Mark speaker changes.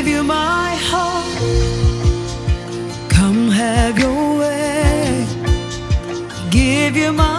Speaker 1: give you my heart. Come have your way. Give you my